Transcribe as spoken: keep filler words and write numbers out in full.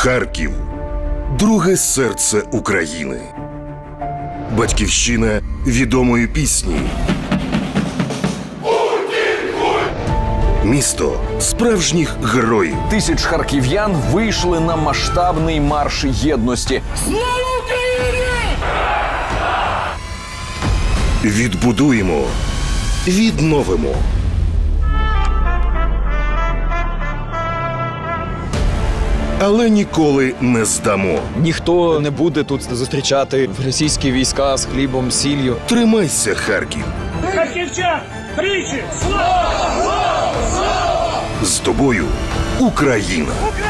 Харків – друге серце України. Батьківщина відомої пісні. Місто справжніх героїв. Тисяч харків'ян вийшли на масштабний марш єдності. Слава Україні! Відбудуємо, відновимо. Але ніколи не здамо. Ніхто не буде тут зустрічати російські війська з хлібом, сіллю. Тримайся, Харків. Харківчан, тричі! Слава! Слава! Слава! З тобою Україна.